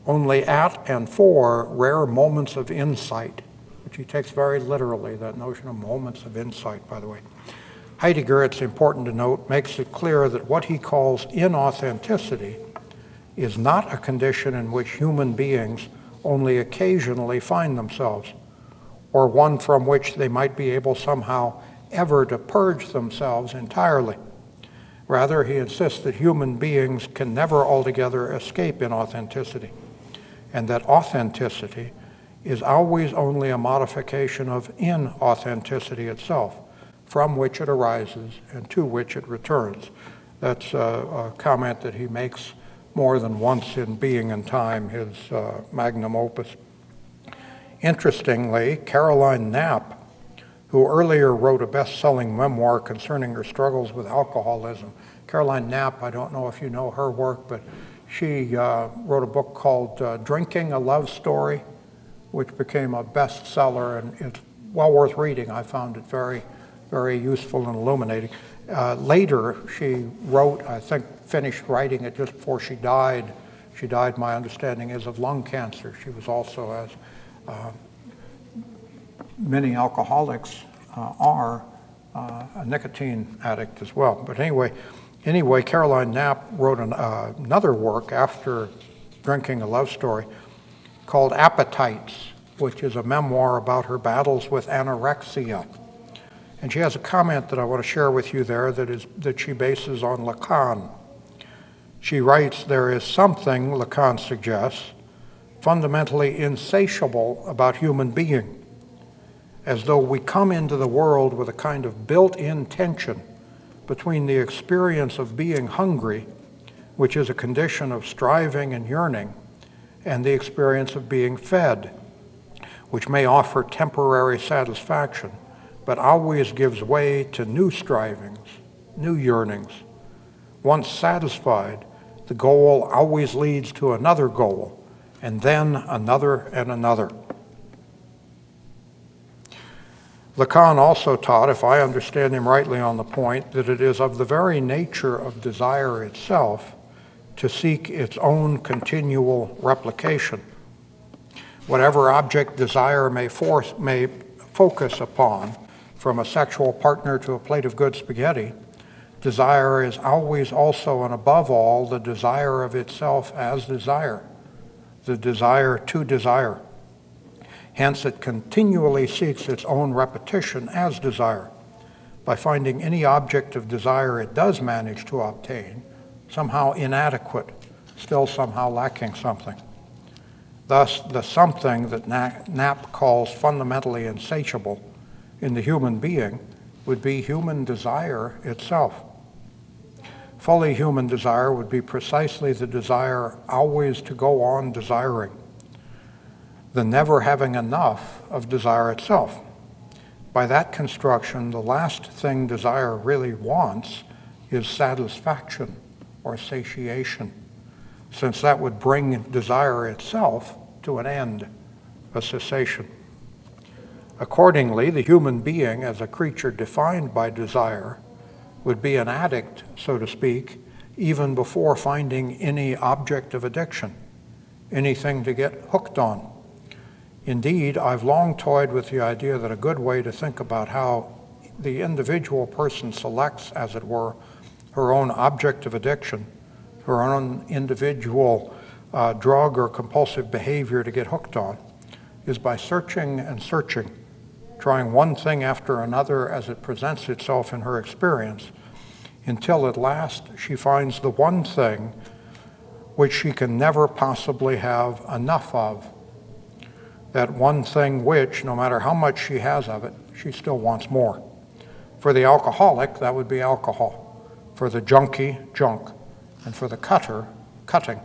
[SPEAKER 1] only at and for rare moments of insight, which he takes very literally, that notion of moments of insight, by the way. Heidegger, it's important to note, makes it clear that what he calls inauthenticity is not a condition in which human beings only occasionally find themselves, or one from which they might be able somehow ever to purge themselves entirely. Rather, he insists that human beings can never altogether escape inauthenticity, and that authenticity is always only a modification of inauthenticity itself, from which it arises and to which it returns. That's a comment that he makes more than once in Being and Time, his magnum opus. Interestingly, Caroline Knapp, who earlier wrote a best-selling memoir concerning her struggles with alcoholism. Caroline Knapp, I don't know if you know her work, but she wrote a book called Drinking, a Love Story, which became a bestseller, and it's well worth reading. I found it very, very useful and illuminating. Later, she wrote, I think finished writing it just before she died. She died, my understanding is, of lung cancer. She was also, as many alcoholics are, a nicotine addict as well. But anyway, Caroline Knapp wrote another work after Drinking, a Love Story, called Appetites, which is a memoir about her battles with anorexia. And she has a comment that I want to share with you there that she bases on Lacan. She writes, "There is something," Lacan suggests, "fundamentally insatiable about human being, as though we come into the world with a kind of built-in tension between the experience of being hungry, which is a condition of striving and yearning, and the experience of being fed, which may offer temporary satisfaction, but always gives way to new strivings, new yearnings. Once satisfied, the goal always leads to another goal, and then another and another." Lacan also taught, if I understand him rightly on the point, that it is of the very nature of desire itself to seek its own continual replication. Whatever object desire may focus upon, from a sexual partner to a plate of good spaghetti, desire is always also and above all the desire of itself as desire, the desire to desire. Hence, it continually seeks its own repetition as desire, by finding any object of desire it does manage to obtain somehow inadequate, still somehow lacking something. Thus, the something that Knapp calls fundamentally insatiable in the human being would be human desire itself. Fully human desire would be precisely the desire always to go on desiring, the never having enough of desire itself. By that construction, the last thing desire really wants is satisfaction or satiation, since that would bring desire itself to an end, a cessation. Accordingly, the human being, as a creature defined by desire, would be an addict, so to speak, even before finding any object of addiction, anything to get hooked on. Indeed, I've long toyed with the idea that a good way to think about how the individual person selects, as it were, her own object of addiction, her own individual drug or compulsive behavior to get hooked on, is by searching and searching, trying one thing after another as it presents itself in her experience, until at last she finds the one thing which she can never possibly have enough of. That one thing which, no matter how much she has of it, she still wants more. For the alcoholic, that would be alcohol. For the junkie, junk. And for the cutter, cutting.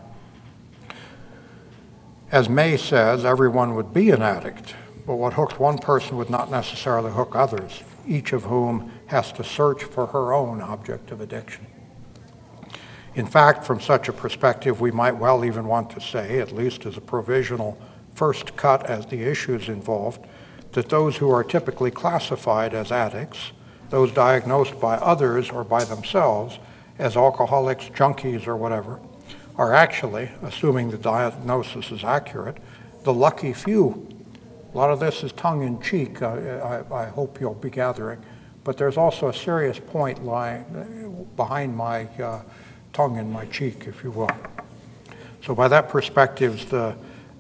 [SPEAKER 1] As May says, everyone would be an addict, but what hooks one person would not necessarily hook others, each of whom has to search for her own object of addiction. In fact, from such a perspective, we might well even want to say, at least as a provisional first cut at the issues involved, that those who are typically classified as addicts, those diagnosed by others or by themselves as alcoholics, junkies, or whatever, are actually, assuming the diagnosis is accurate, the lucky few. A lot of this is tongue-in-cheek, I hope you'll be gathering, but there's also a serious point lying behind my tongue in my cheek, if you will. So by that perspective, the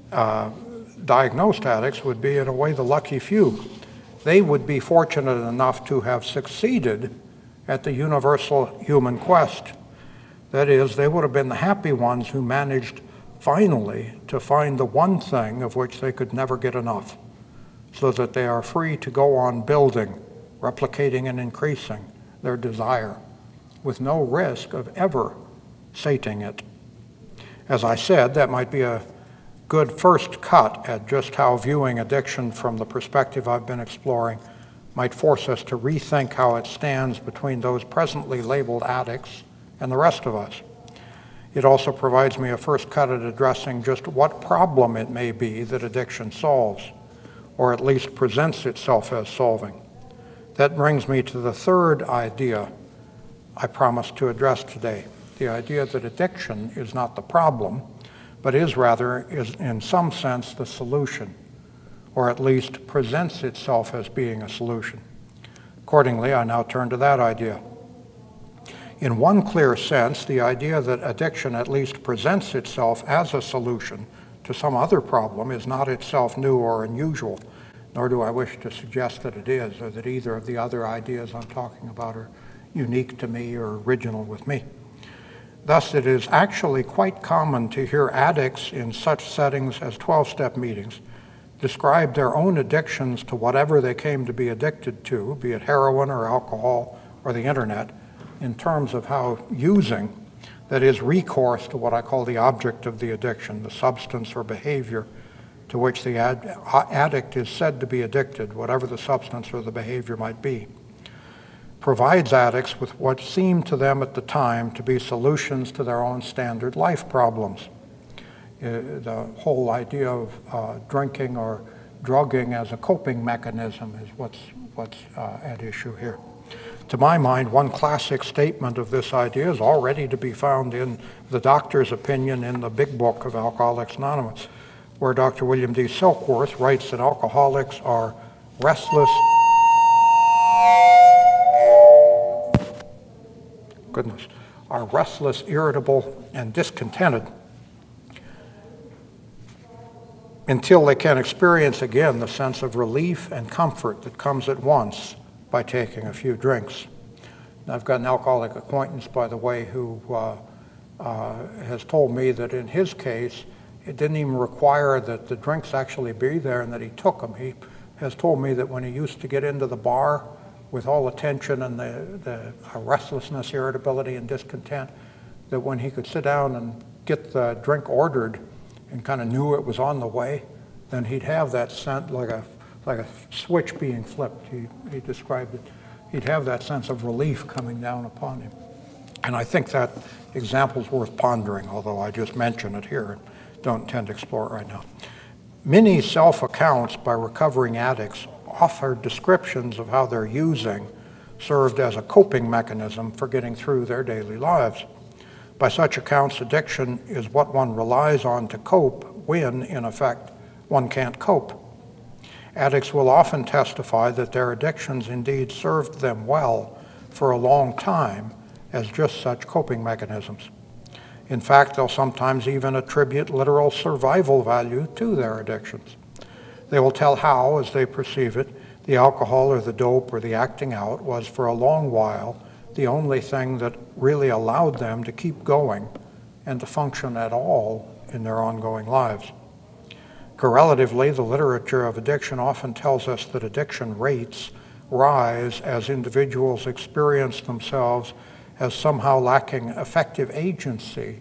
[SPEAKER 1] diagnosed addicts would be, in a way, the lucky few. They would be fortunate enough to have succeeded at the universal human quest. That is, they would have been the happy ones who managed finally to find the one thing of which they could never get enough, so that they are free to go on building, replicating and increasing their desire with no risk of ever sating it. As I said, that might be a good first cut at just how viewing addiction from the perspective I've been exploring might force us to rethink how it stands between those presently labeled addicts and the rest of us. It also provides me a first cut at addressing just what problem it may be that addiction solves, or at least presents itself as solving. That brings me to the third idea I promised to address today, the idea that addiction is not the problem, but is in some sense the solution, or at least presents itself as being a solution. Accordingly, I now turn to that idea. In one clear sense, the idea that addiction at least presents itself as a solution to some other problem is not itself new or unusual, nor do I wish to suggest that it is, or that either of the other ideas I'm talking about are unique to me or original with me. Thus, it is actually quite common to hear addicts in such settings as 12-step meetings describe their own addictions to whatever they came to be addicted to, be it heroin or alcohol or the internet, in terms of how using, that is, recourse to what I call the object of the addiction, the substance or behavior to which the addict is said to be addicted, whatever the substance or the behavior might be, provides addicts with what seemed to them at the time to be solutions to their own standard life problems. The whole idea of drinking or drugging as a coping mechanism is what's at issue here. To my mind, one classic statement of this idea is already to be found in the doctor's opinion in the big book of Alcoholics Anonymous, where Dr. William D. Silkworth writes that alcoholics are restless, irritable, and discontented until they can experience again the sense of relief and comfort that comes at once by taking a few drinks. And I've got an alcoholic acquaintance, by the way, who has told me that in his case, it didn't even require that the drinks actually be there and that he took them. He has told me that when he used to get into the bar with all the tension and the restlessness, irritability, and discontent, that when he could sit down and get the drink ordered and kind of knew it was on the way, then he'd have that sense like a switch being flipped. He described it. He'd have that sense of relief coming down upon him. And I think that example's worth pondering, although I just mention it here and don't intend to explore it right now. Many self-accounts by recovering addicts offer descriptions of how their using served as a coping mechanism for getting through their daily lives. By such accounts, addiction is what one relies on to cope when, in effect, one can't cope. Addicts will often testify that their addictions indeed served them well for a long time as just such coping mechanisms. In fact, they'll sometimes even attribute literal survival value to their addictions. They will tell how, as they perceive it, the alcohol or the dope or the acting out was for a long while the only thing that really allowed them to keep going and to function at all in their ongoing lives. Correlatively, the literature of addiction often tells us that addiction rates rise as individuals experience themselves as somehow lacking effective agency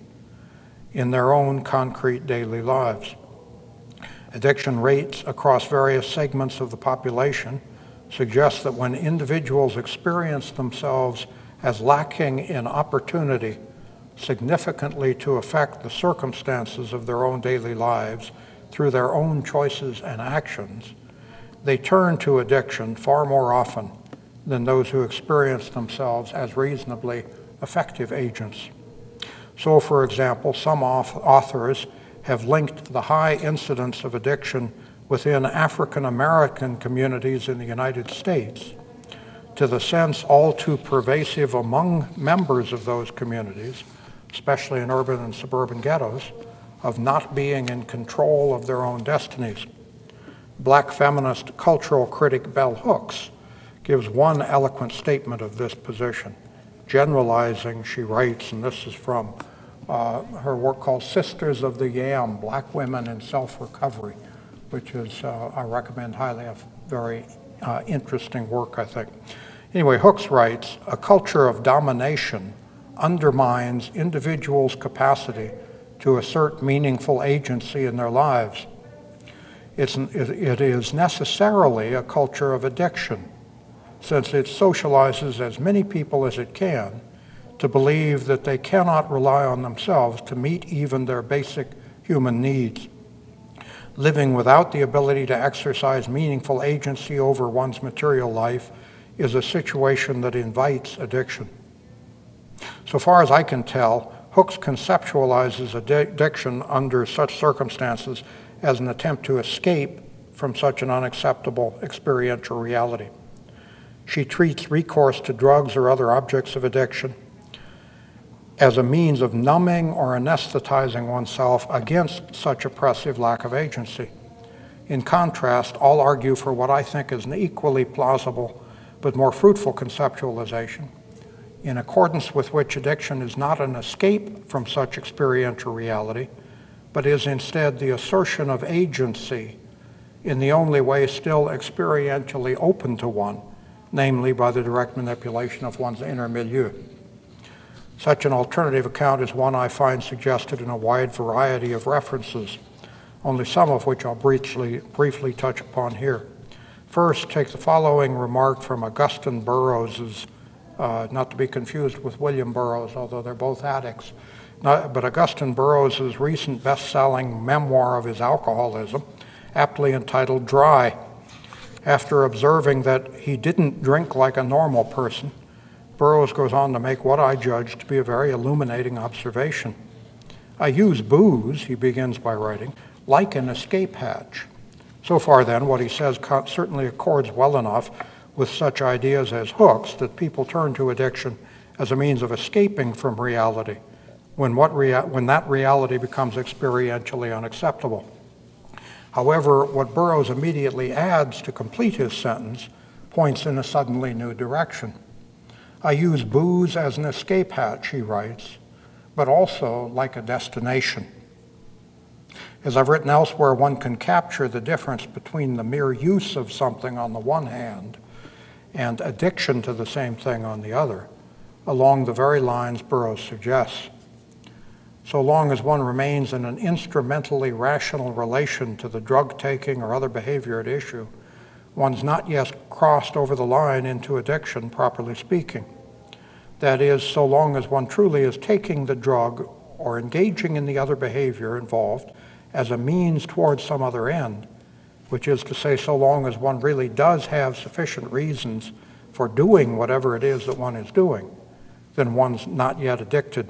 [SPEAKER 1] in their own concrete daily lives. Addiction rates across various segments of the population suggest that when individuals experience themselves as lacking in opportunity significantly to affect the circumstances of their own daily lives through their own choices and actions, they turn to addiction far more often than those who experience themselves as reasonably effective agents. So, for example, some authors have linked the high incidence of addiction within African American communities in the United States to the sense all too pervasive among members of those communities, especially in urban and suburban ghettos, of not being in control of their own destinies. Black feminist cultural critic Bell Hooks gives one eloquent statement of this position. Generalizing, she writes, and this is from her work called Sisters of the Yam, Black Women in Self-Recovery, which is, I recommend highly, a very interesting work, I think. Anyway, Hooks writes, a culture of domination undermines individuals' capacity to assert meaningful agency in their lives. It is necessarily a culture of addiction, since it socializes as many people as it can to believe that they cannot rely on themselves to meet even their basic human needs. Living without the ability to exercise meaningful agency over one's material life is a situation that invites addiction. So far as I can tell, Hooks conceptualizes addiction under such circumstances as an attempt to escape from such an unacceptable experiential reality. She treats recourse to drugs or other objects of addiction as a means of numbing or anesthetizing oneself against such oppressive lack of agency. In contrast, all argue for what I think is an equally plausible but more fruitful conceptualization, in accordance with which addiction is not an escape from such experiential reality, but is instead the assertion of agency in the only way still experientially open to one, namely by the direct manipulation of one's inner milieu. Such an alternative account is one I find suggested in a wide variety of references, only some of which I'll briefly touch upon here. First, take the following remark from Augustine Burroughs's, not to be confused with William Burroughs, although they're both addicts, but Augustine Burroughs's recent best-selling memoir of his alcoholism, aptly entitled Dry. After observing that he didn't drink like a normal person, Burroughs goes on to make what I judge to be a very illuminating observation. I use booze, he begins by writing, like an escape hatch. So far then, what he says certainly accords well enough with such ideas as Hooks that people turn to addiction as a means of escaping from reality when that reality becomes experientially unacceptable. However, what Burroughs immediately adds to complete his sentence points in a suddenly new direction. I use booze as an escape hatch, he writes, but also like a destination. As I've written elsewhere, one can capture the difference between the mere use of something on the one hand and addiction to the same thing on the other, along the very lines Burroughs suggests. So long as one remains in an instrumentally rational relation to the drug taking or other behavior at issue, one's not yet crossed over the line into addiction, properly speaking. That is, so long as one truly is taking the drug or engaging in the other behavior involved as a means towards some other end, which is to say, so long as one really does have sufficient reasons for doing whatever it is that one is doing, then one's not yet addicted.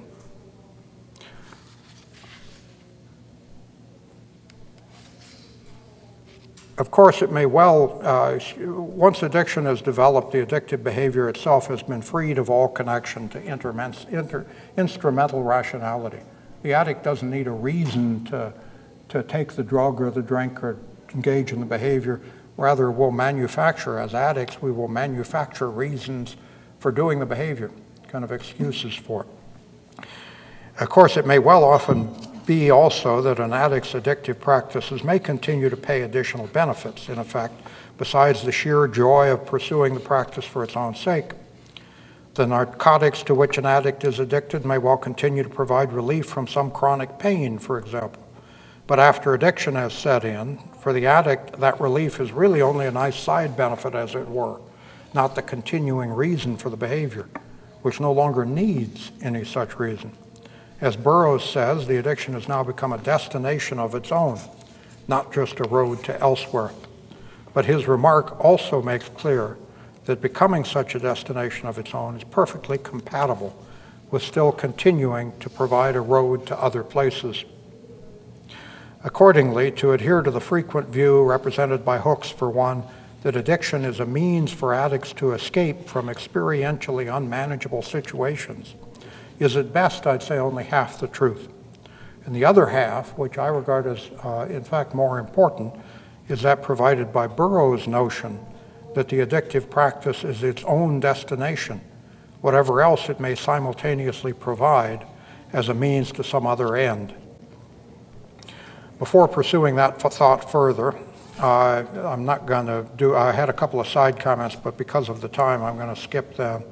[SPEAKER 1] Of course, it may well, once addiction is developed, the addictive behavior itself has been freed of all connection to instrumental rationality. The addict doesn't need a reason to take the drug or the drink or engage in the behavior. Rather, we'll manufacture, as addicts, we will manufacture reasons for doing the behavior, kind of excuses for it. Of course, it may well often be also that an addict's addictive practices may continue to pay additional benefits, in effect, besides the sheer joy of pursuing the practice for its own sake. The narcotics to which an addict is addicted may well continue to provide relief from some chronic pain, for example. But after addiction has set in, for the addict, that relief is really only a nice side benefit, as it were, not the continuing reason for the behavior, which no longer needs any such reason. As Burroughs says, the addiction has now become a destination of its own, not just a road to elsewhere. But his remark also makes clear that becoming such a destination of its own is perfectly compatible with still continuing to provide a road to other places. Accordingly, to adhere to the frequent view represented by Hooks, for one, that addiction is a means for addicts to escape from experientially unmanageable situations, is at best, I'd say, only half the truth. And the other half, which I regard as, in fact, more important, is that provided by Burroughs' notion that the addictive practice is its own destination, whatever else it may simultaneously provide as a means to some other end. Before pursuing that thought further, I'm not going to do, I had a couple of side comments, but because of the time, I'm going to skip them.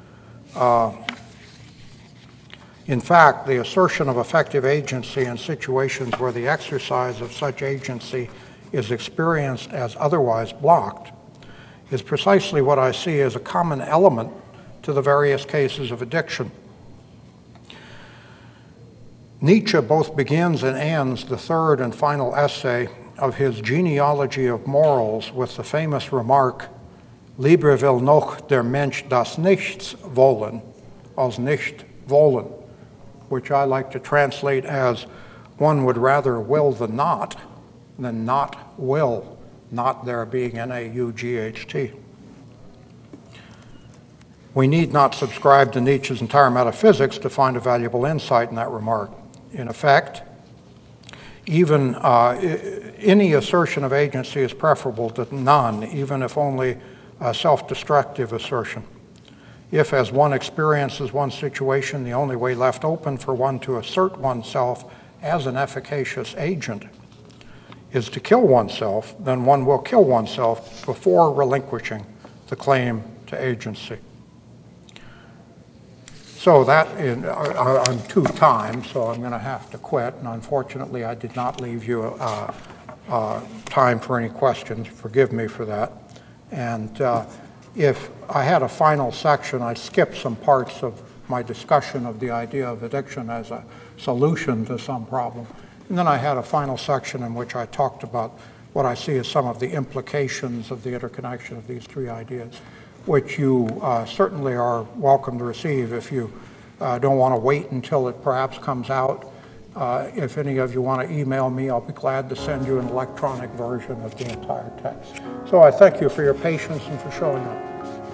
[SPEAKER 1] In fact, the assertion of effective agency in situations where the exercise of such agency is experienced as otherwise blocked is precisely what I see as a common element to the various cases of addiction. Nietzsche both begins and ends the third and final essay of his Genealogy of Morals with the famous remark, Lieber will noch der Mensch das Nichts wollen, als nicht wollen, which I like to translate as, one would rather will the not than not will, not there being N-A-U-G-H-T. We need not subscribe to Nietzsche's entire metaphysics to find a valuable insight in that remark. In effect, even any assertion of agency is preferable to none, even if only a self-destructive assertion. If, as one experiences one situation, the only way left open for one to assert oneself as an efficacious agent is to kill oneself, then one will kill oneself before relinquishing the claim to agency. So that, I'm 2 times, so I'm going to have to quit. And unfortunately, I did not leave you time for any questions. Forgive me for that. And if I had a final section, I skipped some parts of my discussion of the idea of addiction as a solution to some problem. And then I had a final section in which I talked about what I see as some of the implications of the interconnection of these 3 ideas, which you certainly are welcome to receive if you don't want to wait until it perhaps comes out. If any of you want to email me, I'll be glad to send you an electronic version of the entire text. So I thank you for your patience and for showing up.